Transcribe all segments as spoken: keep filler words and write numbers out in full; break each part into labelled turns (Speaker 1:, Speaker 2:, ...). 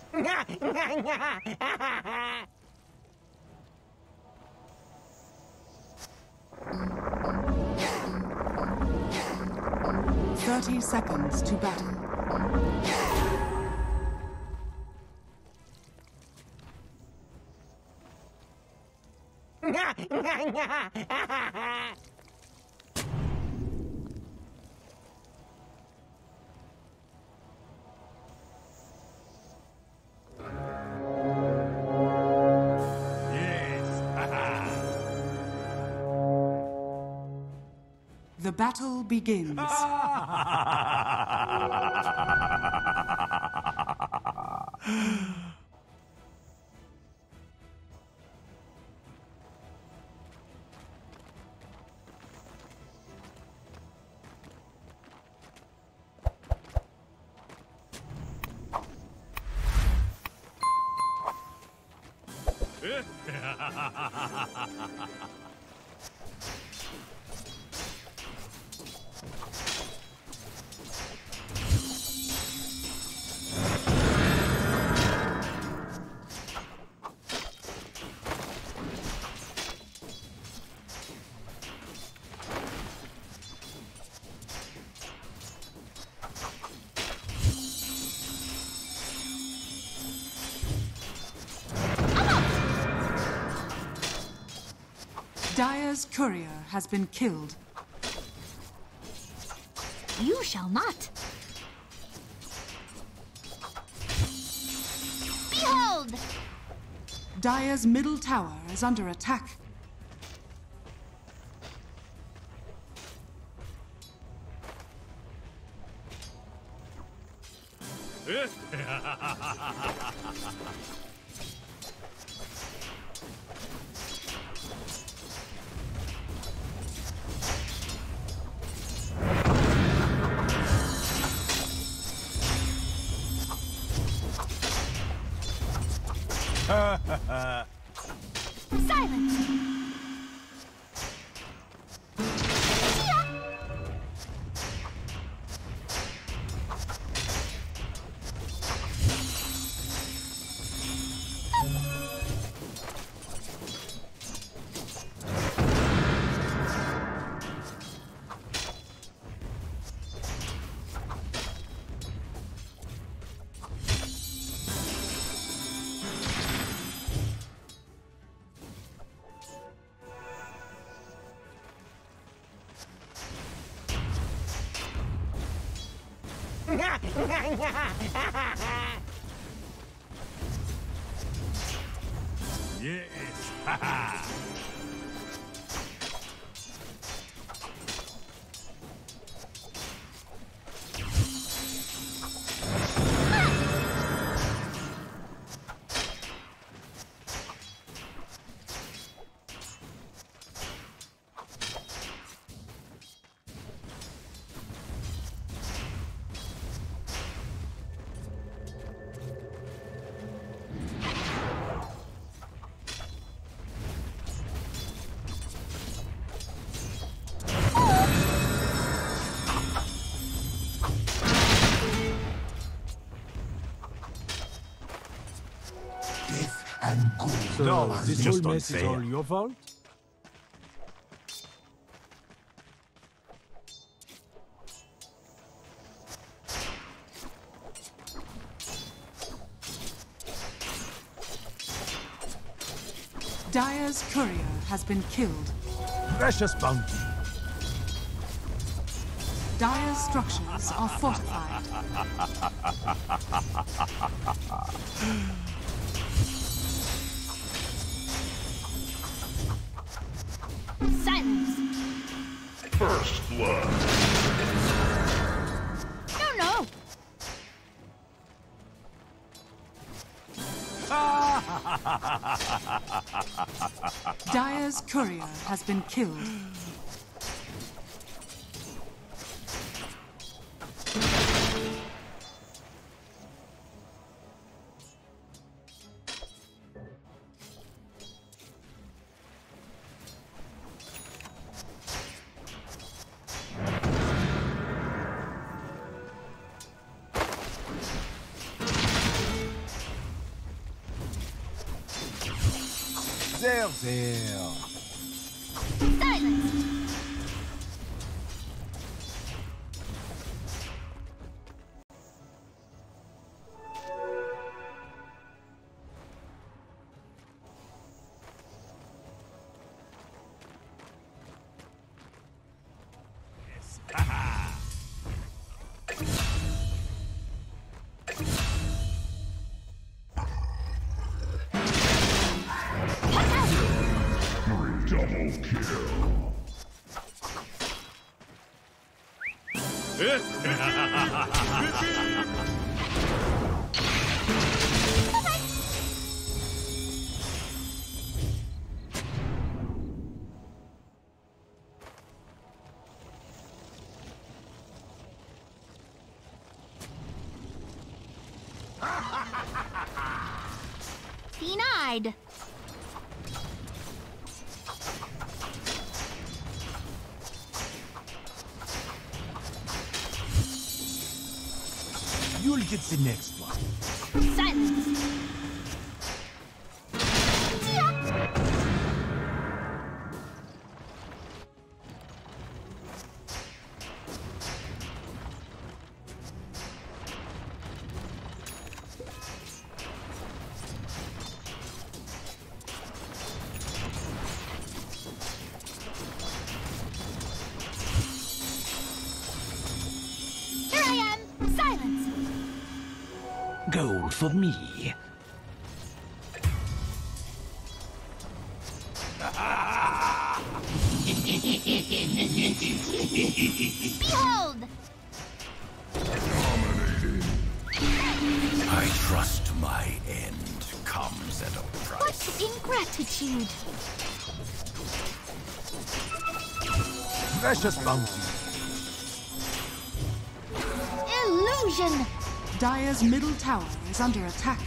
Speaker 1: Thirty seconds to battle. The battle begins. Dire's courier has been killed.
Speaker 2: You shall not. Behold!
Speaker 1: Dire's middle tower is under attack.
Speaker 2: Silence!
Speaker 3: Yes! Ha ha!
Speaker 4: So,
Speaker 3: No,
Speaker 4: this
Speaker 3: it's
Speaker 4: whole
Speaker 3: just
Speaker 4: mess is
Speaker 3: unfair.
Speaker 4: all your fault?
Speaker 1: Dire's courier has been killed.
Speaker 4: Precious bounty.
Speaker 1: Dire's structures are fortified.
Speaker 2: Silence!
Speaker 3: First blood.
Speaker 2: No, no!
Speaker 1: Dire's courier has been killed.
Speaker 4: There, there.
Speaker 2: Silence.
Speaker 3: Double kill.
Speaker 2: Denied.
Speaker 4: You'll get the next one.
Speaker 2: Silence. Here I am. Silence.
Speaker 5: Gold for me.
Speaker 2: Behold.
Speaker 5: I trust my end comes at a price.
Speaker 2: What ingratitude.
Speaker 4: Precious bounty.
Speaker 2: Illusion.
Speaker 1: Dire's middle tower is under attack.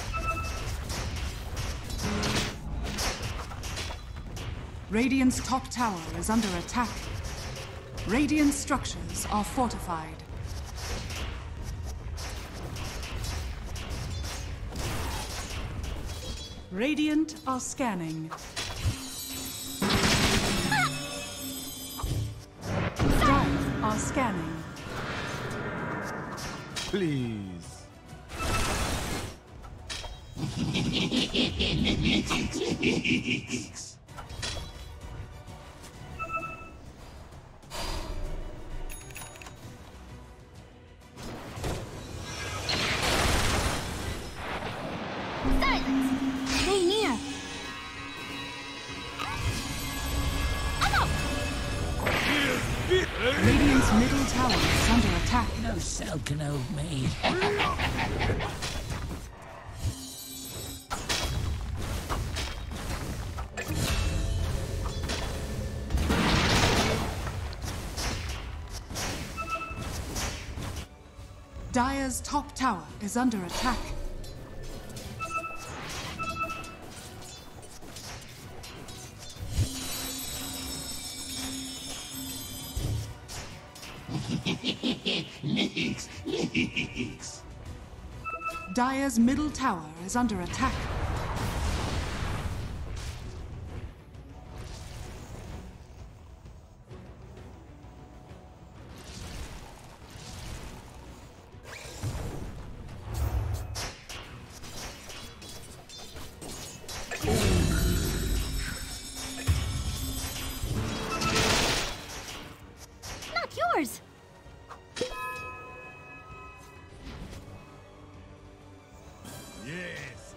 Speaker 1: Radiant's top tower is under attack. Radiant structures are fortified. Radiant are scanning. Dire are scanning.
Speaker 4: Please.
Speaker 2: Silence. Stay near. I'm up.
Speaker 1: Radiant's middle tower is under attack.
Speaker 5: No cell can hold me.
Speaker 1: Dire's top tower is under attack. Dire's middle tower is under attack.
Speaker 2: Not yours.
Speaker 3: Yes.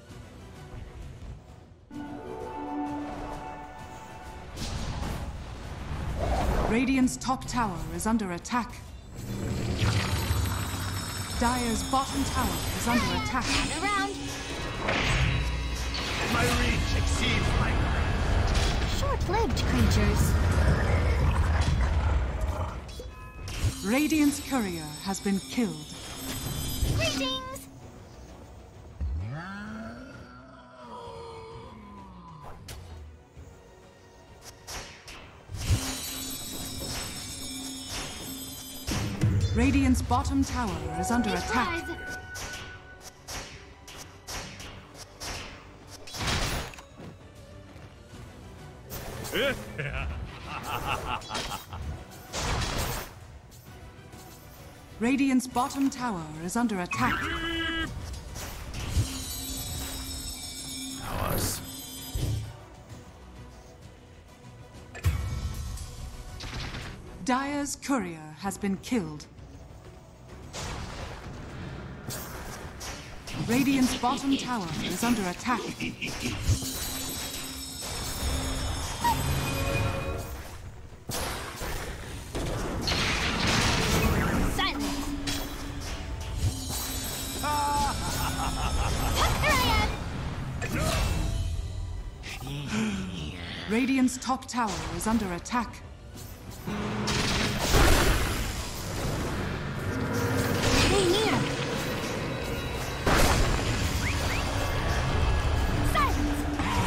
Speaker 1: Radiant's top tower is under attack. Dire's bottom tower is under attack.
Speaker 2: Around.
Speaker 3: My reach exceeds my
Speaker 2: Short-lived creatures.
Speaker 1: Radiant's courier has been killed.
Speaker 2: Greetings.
Speaker 1: Radiant's bottom tower is under attack. Radiant's bottom tower is under attack.
Speaker 5: Ours.
Speaker 1: Dire's courier has been killed. Radiant's bottom tower is under attack. Radiant's top tower is under attack.
Speaker 2: Stay near. Silence.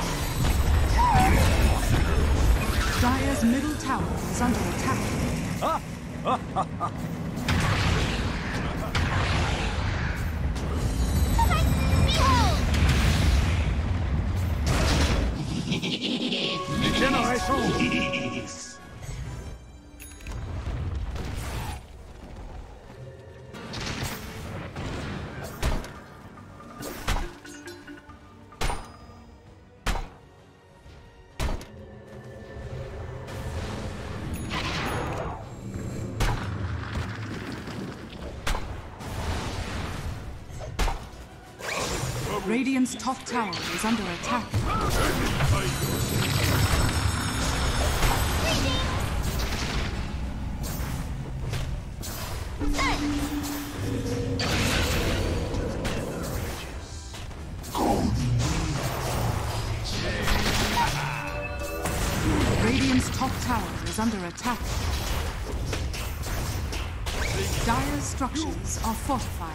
Speaker 1: Dire's middle tower is under attack. Radiant's top tower is under attack. Radiant's top tower is under attack. Dire's structures are fortified.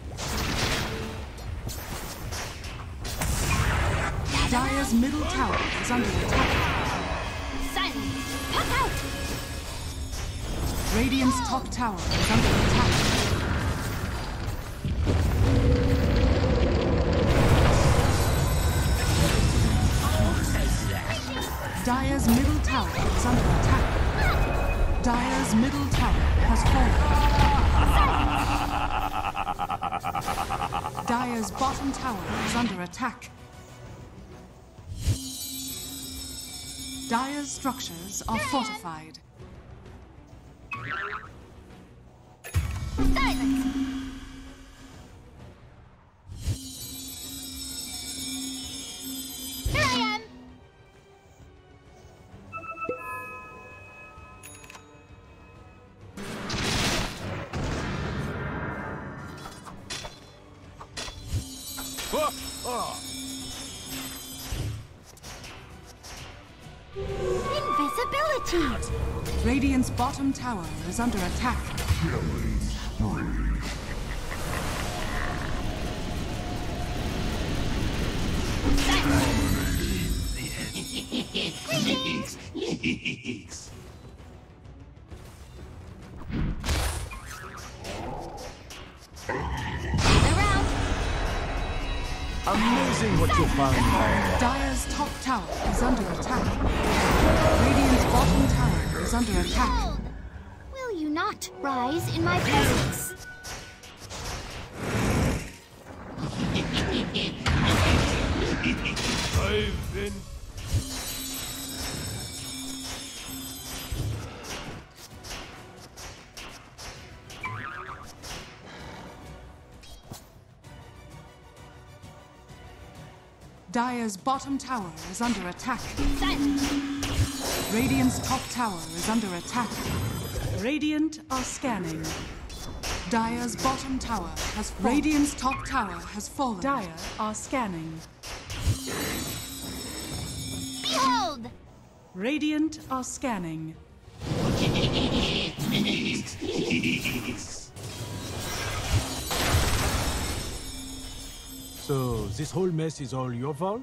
Speaker 1: Dire's middle tower is under attack.
Speaker 2: Silence. Puck out.
Speaker 1: Radiant's top tower is under attack. Dire's middle tower is under attack. Dire's middle tower has fallen. Dire's bottom tower is under attack. Dire's structures are fortified.
Speaker 2: Silence. Here I am. Invisibility!
Speaker 1: Radiant's bottom tower is under attack.
Speaker 3: Killing spree.
Speaker 2: Around.
Speaker 4: Amazing what you found.
Speaker 1: Dire's top tower is under attack. Radiant's bottom tower is under attack.
Speaker 2: Hold. Will you not rise in my presence?
Speaker 3: I've been
Speaker 1: Dire's bottom tower is under attack.
Speaker 2: Silence.
Speaker 1: Radiant's top tower is under attack. Radiant are scanning. Dire's bottom tower has fallen. Radiant's top tower has fallen. Dire are scanning.
Speaker 2: Behold!
Speaker 1: Radiant are scanning.
Speaker 4: So, this whole mess is all your fault?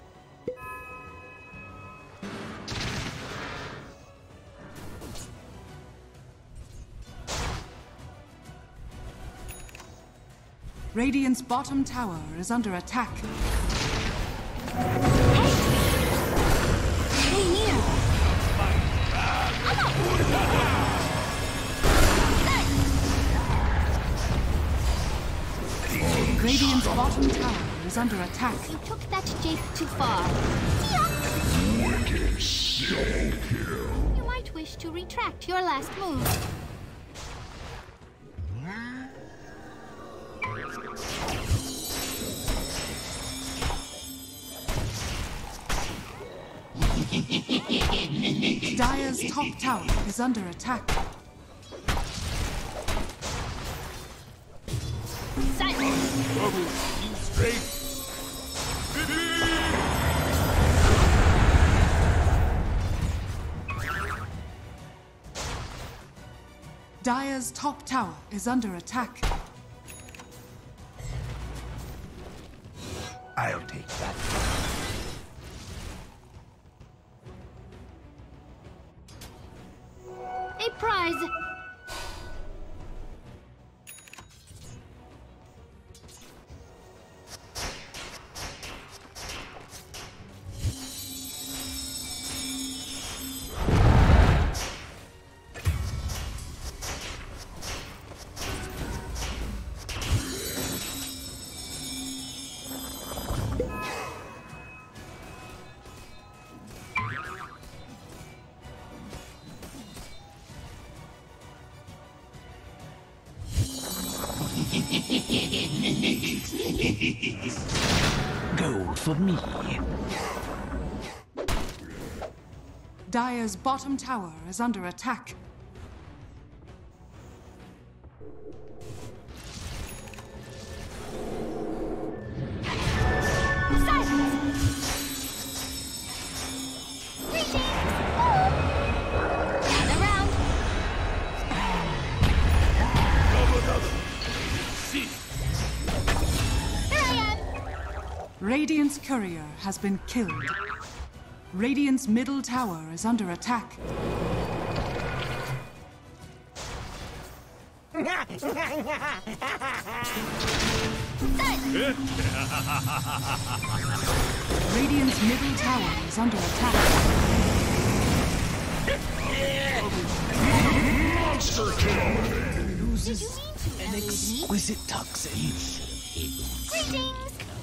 Speaker 1: Radiant's bottom tower is under attack.
Speaker 2: Stay near.
Speaker 1: Radiant's bottom tower is under attack.
Speaker 2: You took that jape too far.
Speaker 3: Wicked still kill.
Speaker 2: You might wish to retract your last move.
Speaker 1: Dire's top tower is under attack.
Speaker 2: Silence!
Speaker 3: Bubble, straight.
Speaker 1: Dire's top tower is under attack.
Speaker 5: I'll take that.
Speaker 2: A prize!
Speaker 5: Gold for me.
Speaker 1: Dire's bottom tower is under attack. Radiant's courier has been killed. Radiant's middle tower is under attack. Radiant's middle tower is under attack.
Speaker 3: Monster kill.
Speaker 5: Loses an exquisite toxin.
Speaker 2: Greetings!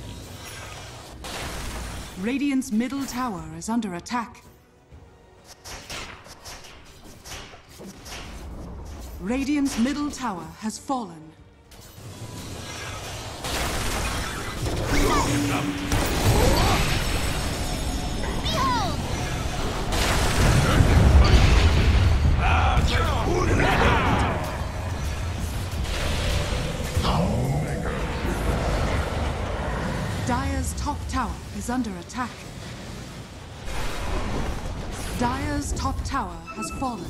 Speaker 1: Radiant's middle tower is under attack. Radiant's middle tower has fallen.
Speaker 2: Behold!
Speaker 1: Dire's top tower is under attack. Dire's top tower has fallen.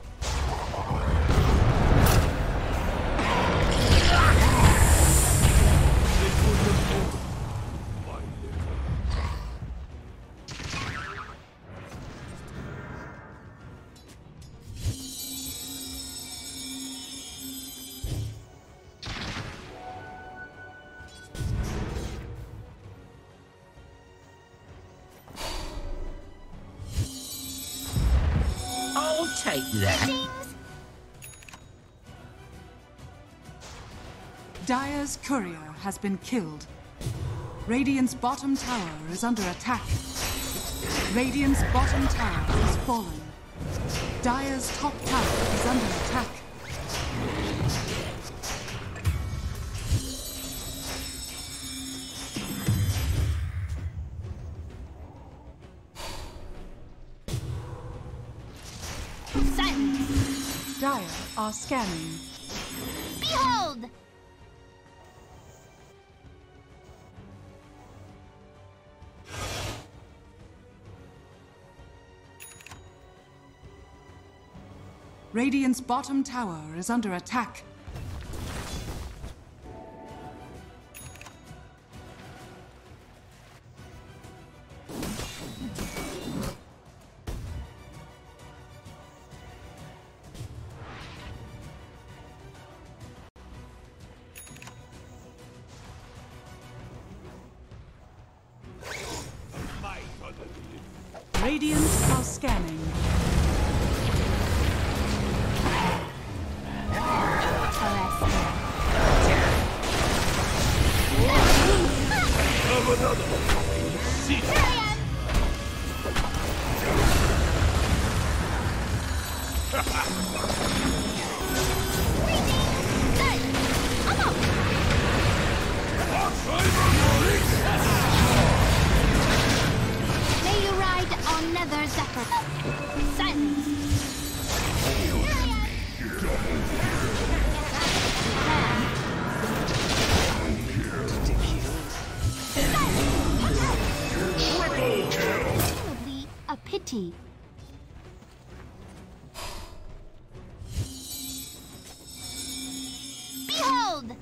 Speaker 5: Take that.
Speaker 1: Dire's courier has been killed. Radiant's bottom tower is under attack. Radiant's bottom tower has fallen. Dire's top tower is under attack.
Speaker 2: Silence!
Speaker 1: Dire are scanning.
Speaker 2: Behold!
Speaker 1: Radiant's bottom tower is under attack. Radiant are scanning.
Speaker 2: bounty. Behold!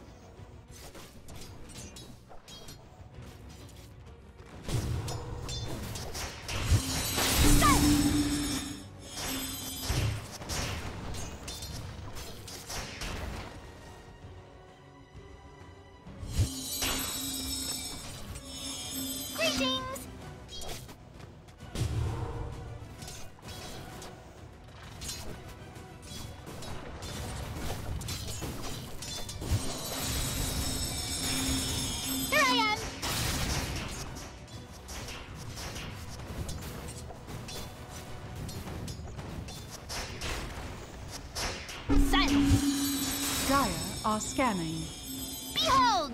Speaker 1: Dire are scanning.
Speaker 2: Behold!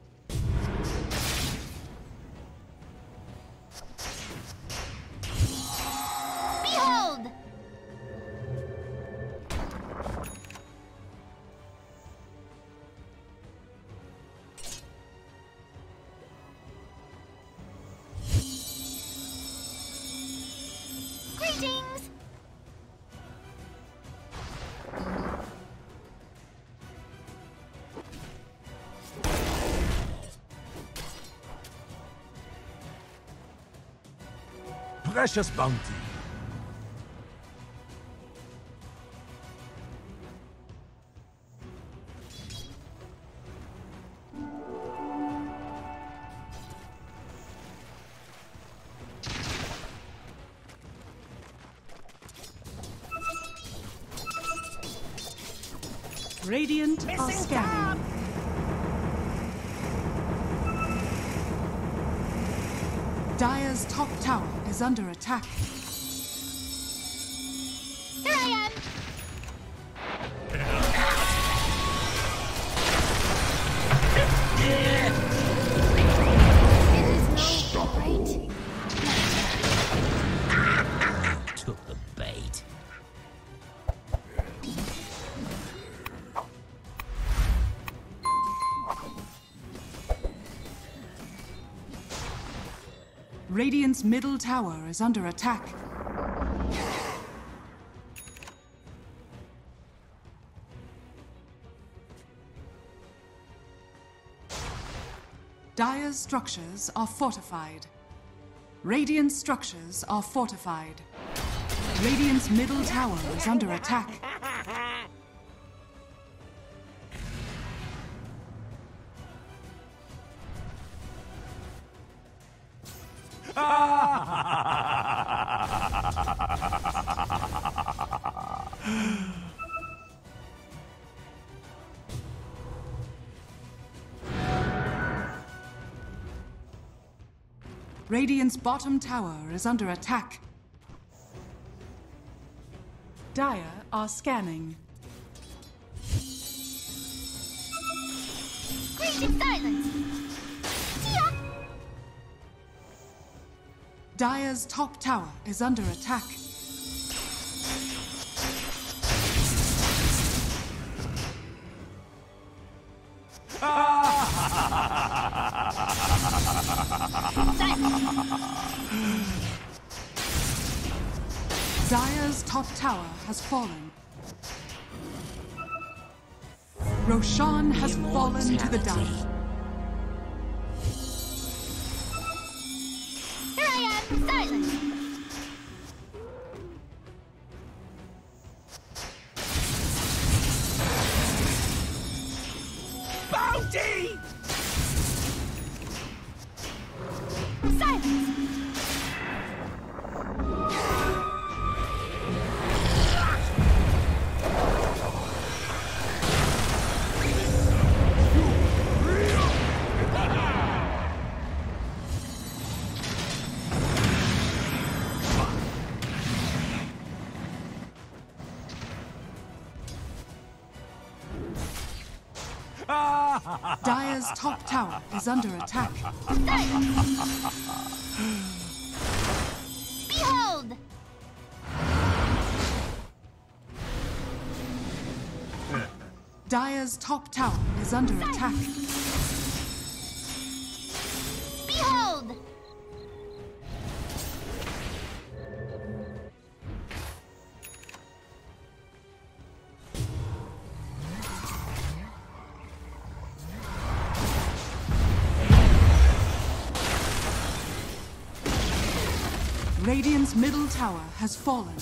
Speaker 2: Behold! Greetings!
Speaker 4: Precious bounty.
Speaker 1: Radiant are scanning. Dire's top tower is under attack.
Speaker 2: Here I am! It is no right.
Speaker 5: Took the bait.
Speaker 1: Radiant's middle tower is under attack. Dire's structures are fortified. Radiant structures are fortified. Radiant's middle tower is under attack. Radiant's bottom tower is under attack. Dire are scanning.
Speaker 2: Great silence! See ya!
Speaker 1: Dire's top tower is under attack. Dire's top tower has fallen. Roshan has fallen to the Dire.
Speaker 2: Here I am! Silence!
Speaker 5: Bounty!
Speaker 2: Silence!
Speaker 1: Dire's top tower is under attack.
Speaker 2: Behold!
Speaker 1: Dire's top tower is under attack.
Speaker 2: Behold!
Speaker 1: Radiant's middle tower has fallen.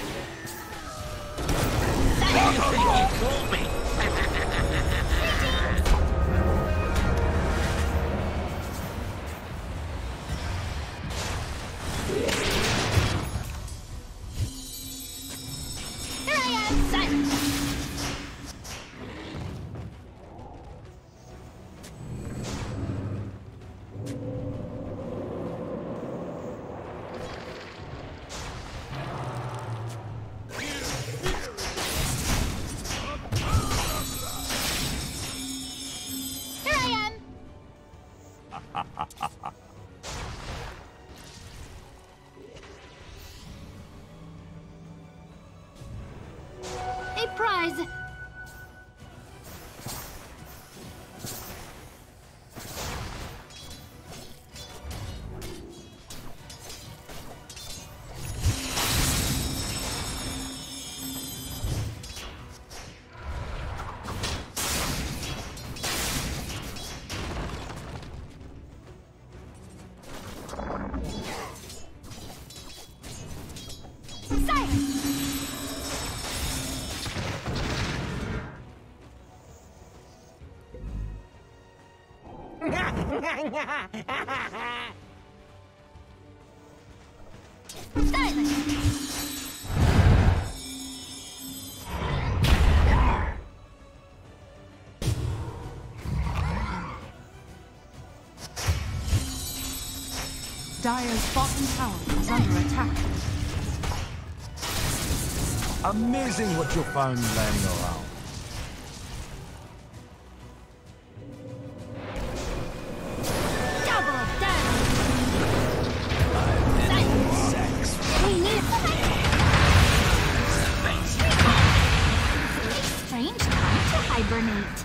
Speaker 2: A prize!
Speaker 1: Dire's bottom tower is under attack.
Speaker 4: Amazing what you found laying around.
Speaker 2: Double damage! We need strange time to hibernate.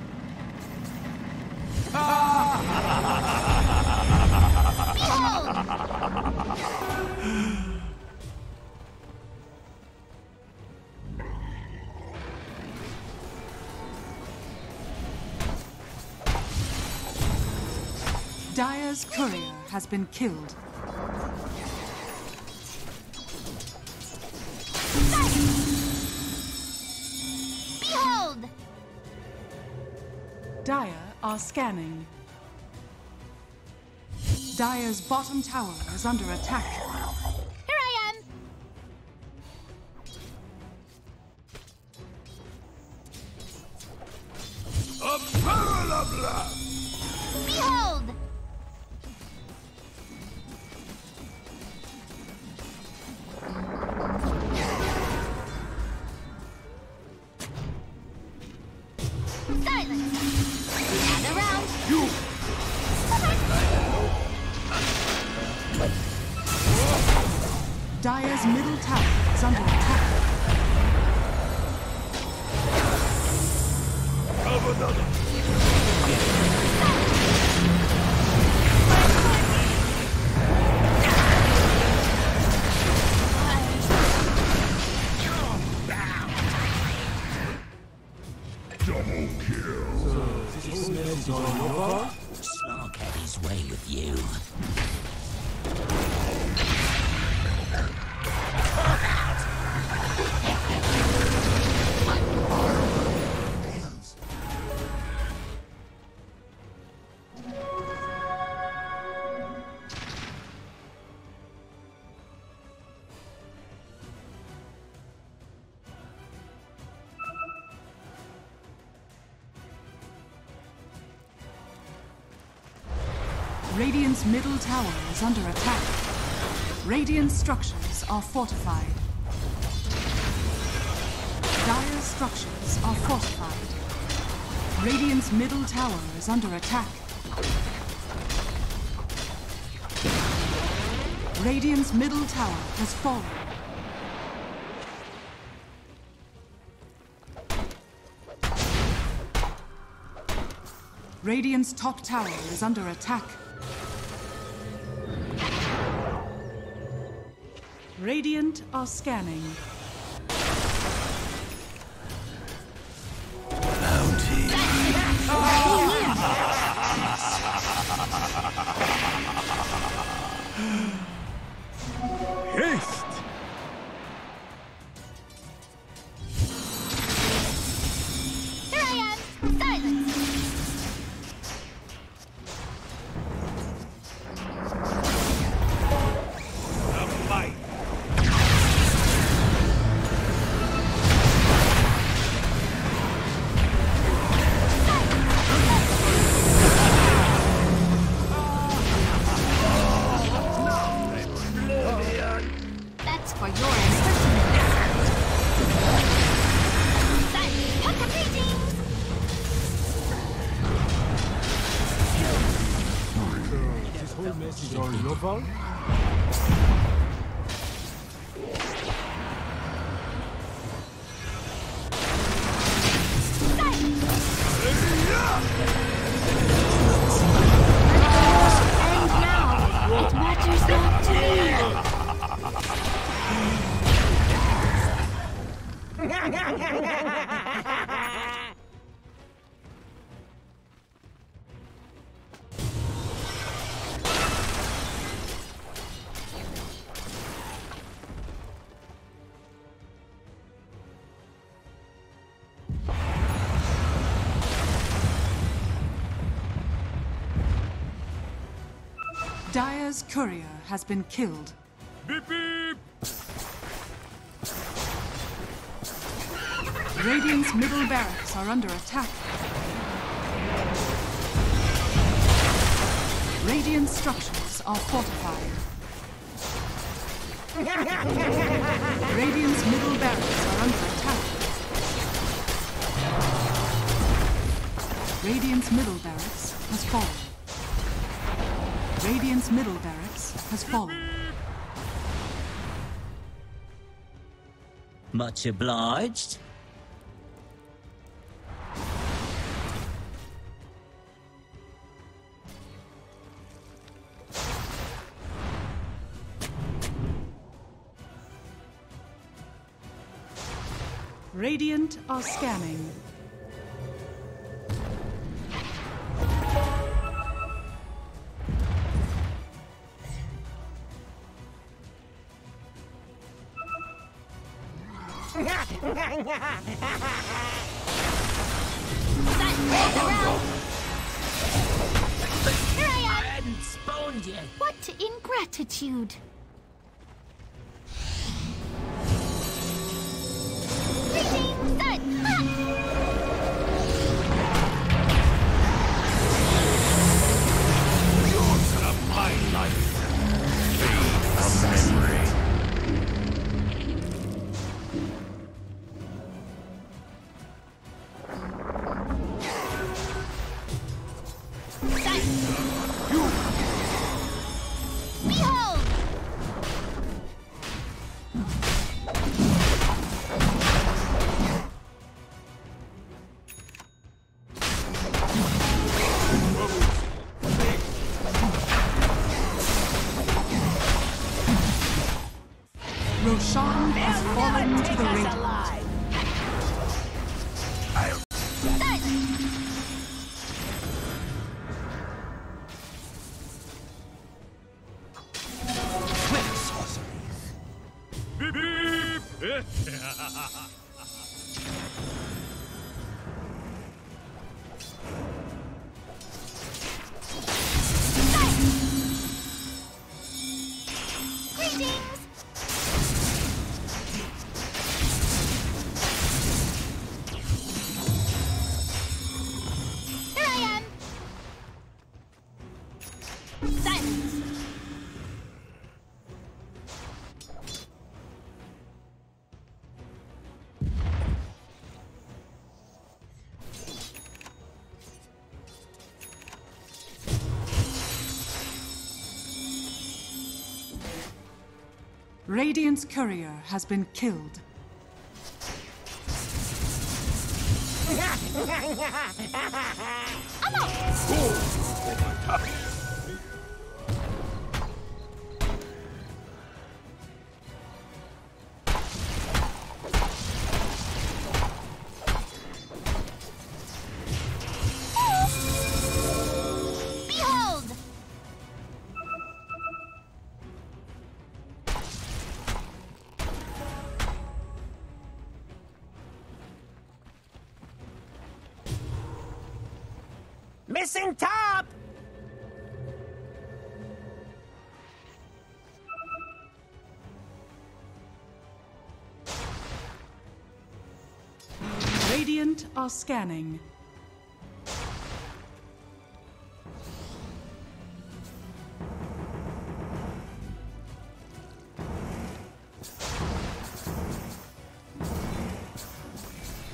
Speaker 1: Dire's courier has been killed.
Speaker 2: Behold!
Speaker 1: Dire are scanning. Dire's bottom tower is under attack.
Speaker 2: Here I am!
Speaker 3: A paralabla!
Speaker 2: Behold! Silence! Gather round!
Speaker 3: You!
Speaker 1: Dire's middle tower is under attack.
Speaker 3: Have another! Double kill!
Speaker 5: Slark had his way with you.
Speaker 1: Radiant's middle tower is under attack. Radiant structures are fortified. Dire structures are fortified. Radiant's middle tower is under attack. Radiant's middle tower has fallen. Radiant's top tower is under attack. Radiant are scanning.
Speaker 5: Bounty.
Speaker 4: This is all your fault?
Speaker 2: And now, it matters not to me.
Speaker 1: Dire's courier has been killed.
Speaker 3: Beep beep!
Speaker 1: Radiant's middle barracks are under attack. Radiant structures are fortified. Radiant's middle barracks are under attack. Radiant's middle barracks has fallen. Radiant's middle barracks has fallen.
Speaker 6: Much obliged.
Speaker 1: Radiant are scanning.
Speaker 2: Here I am!
Speaker 6: I hadn't spawned yet.
Speaker 2: What ingratitude! Greetings, son!
Speaker 5: Yours of my life. Fade from memory.
Speaker 2: Behold!
Speaker 1: Roshan has fallen to the Radiant.
Speaker 3: Beep beep!
Speaker 2: Greetings! Here I am! Silence!
Speaker 1: Radiant's courier has been killed.
Speaker 2: Behold!
Speaker 6: Missing top!
Speaker 1: Radiant are scanning.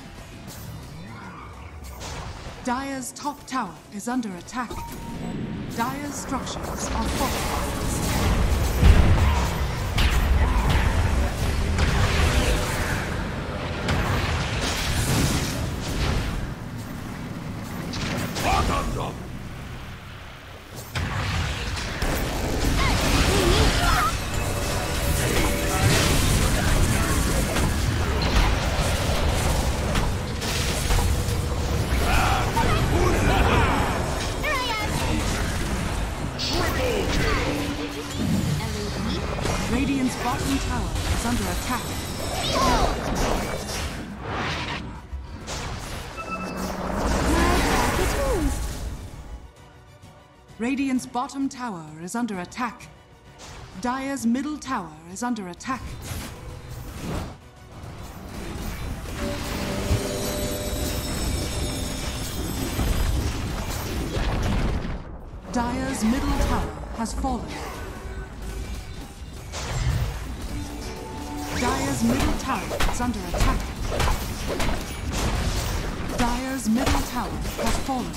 Speaker 1: Dire's top tower is under attack. Dire's structures are fortified. Radiant's bottom tower is under attack. Radiant's bottom tower is under attack. Dire's middle tower is under attack. Dire's middle tower has fallen. Dire's middle tower is under attack. Dire's middle tower has fallen.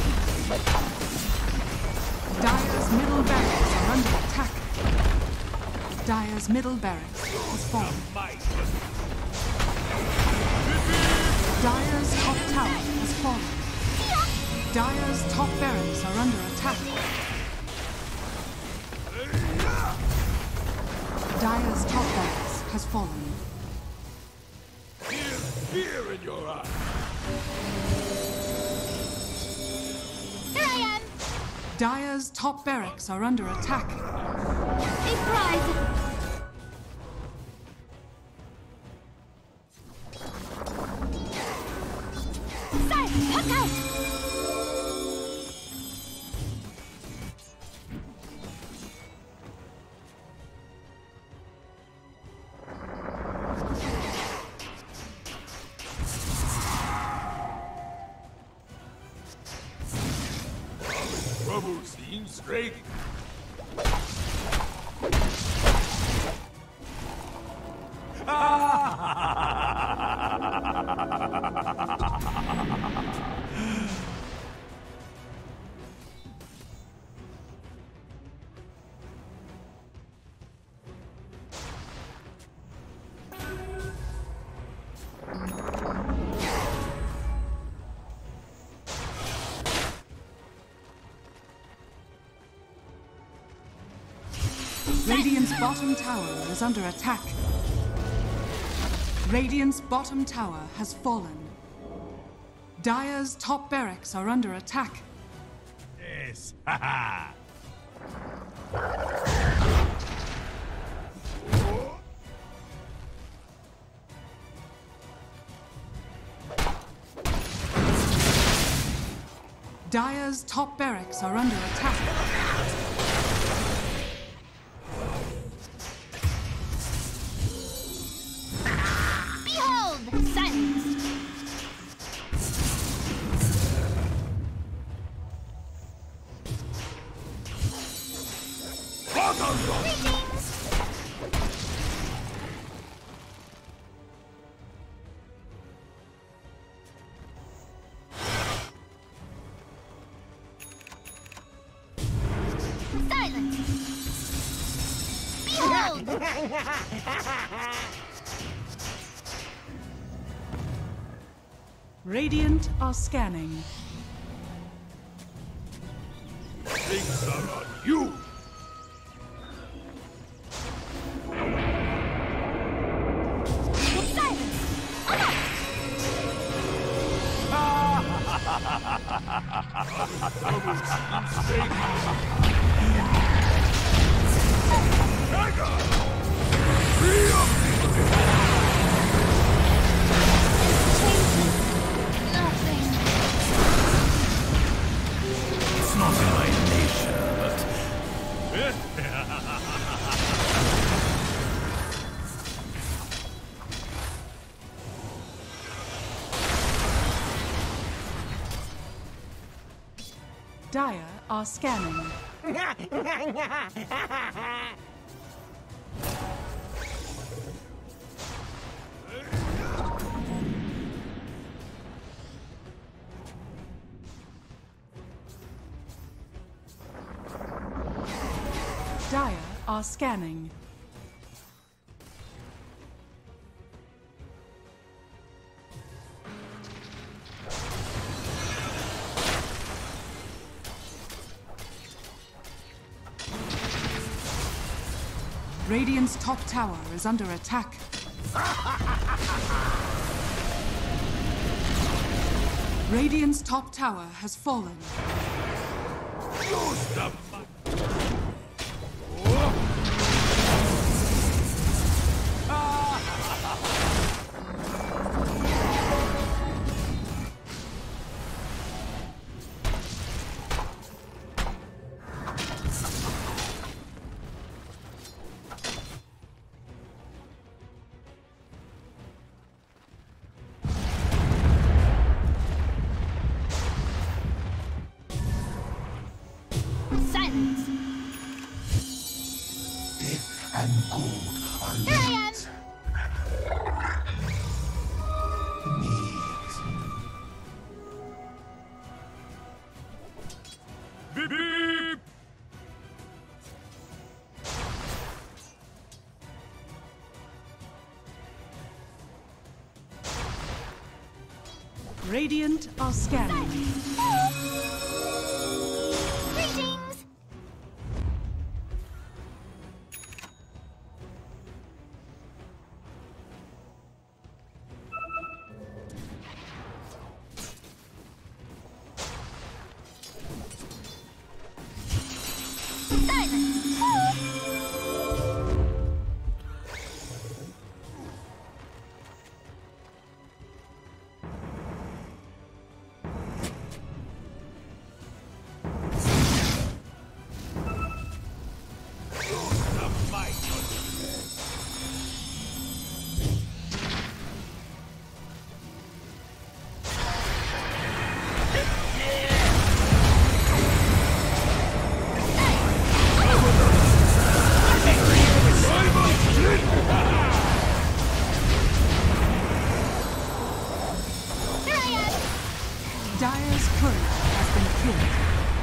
Speaker 1: Dire's middle barracks are under attack. Dire's middle barracks has fallen. Dire's top tower has fallen. Dire's top barracks are under attack. Dire's top barracks has fallen.
Speaker 3: Fear in your eyes.
Speaker 2: Here I am!
Speaker 1: Dire's top barracks are under attack.
Speaker 2: A prize! Slark, Puck out!
Speaker 3: Trouble seems straight.
Speaker 1: Radiant's bottom tower is under attack. Radiant's bottom tower has fallen. Dire's top barracks are under attack.
Speaker 3: Yes. Ha
Speaker 1: Dire's top barracks are under attack.
Speaker 2: Behold! Silence! Greetings! Silence! Behold!
Speaker 1: Radiant are scanning.
Speaker 3: Things are on you.
Speaker 2: Silence! Enough!
Speaker 3: Trouble seems straight. Tiger! Free up!
Speaker 2: Nothing.
Speaker 5: It's not in my nature, but
Speaker 1: Dire are scanning. Dire are scanning. Radiant's top tower is under attack. Radiant's top tower has fallen.
Speaker 3: Use the
Speaker 2: Silence!
Speaker 7: Death and gold are
Speaker 2: Here I am!
Speaker 7: needs. Needs.
Speaker 3: beep beep.
Speaker 1: Radiant are scanning.
Speaker 2: Greetings!
Speaker 1: Dire's courier has been killed.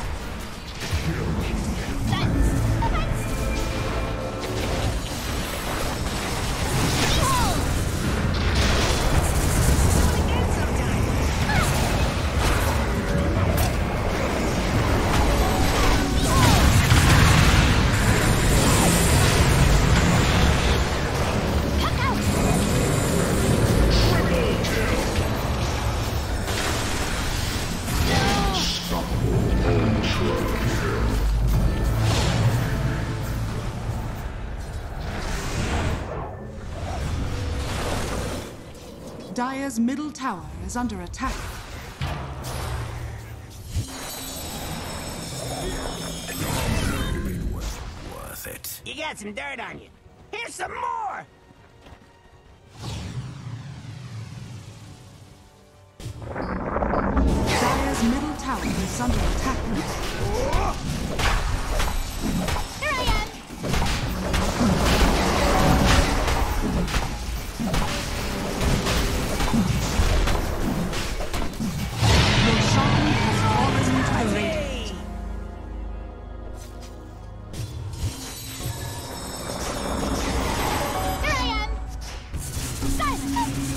Speaker 1: Dire's middle tower is under attack.
Speaker 5: Worth it.
Speaker 6: You got some dirt on you. Here's some more!
Speaker 1: Dire's middle tower is under attack.
Speaker 2: Here I am!
Speaker 1: Roshan has fallen to the Radiant.
Speaker 2: Here I am! Silence!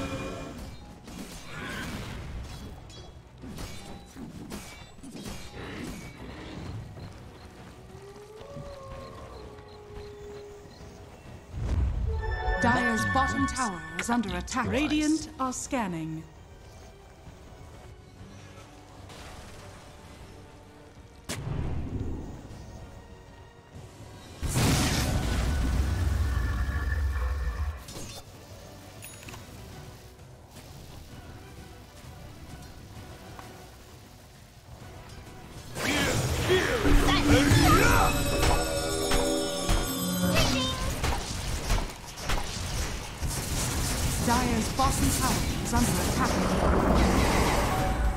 Speaker 1: Dire's bottom tower is under attack. Radiant are scanning. Dire's bottom tower is under attack.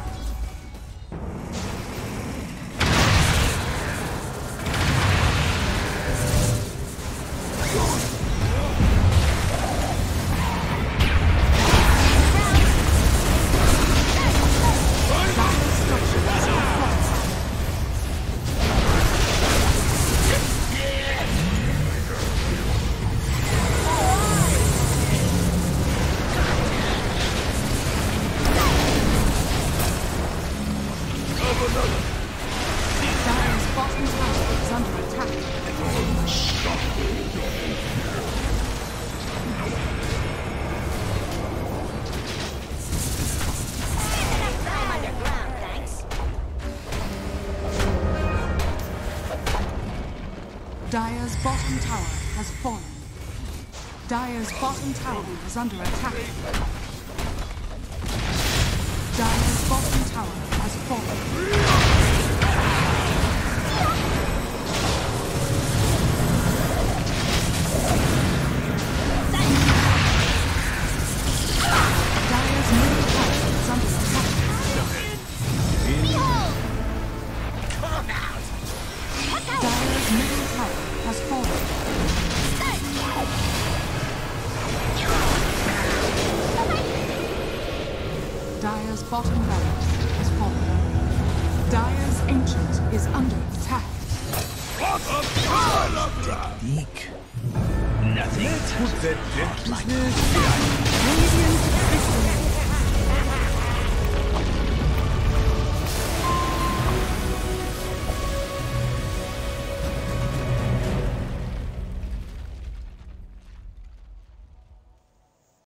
Speaker 1: Dire's structures are fortified. bottom tower is under attack.
Speaker 2: I'm underground, thanks.
Speaker 1: Dire's bottom tower has fallen. Dire's bottom tower is under attack. Dire's bottom tower has fallen. Dire's middle tower is under attack.
Speaker 2: Behold!
Speaker 1: Dire's middle tower has fallen. Dire's bottom barracks has fallen. Dire's ancient is under attack.
Speaker 5: Eek. Nothing.
Speaker 4: Put that dead business
Speaker 1: Radiant victory.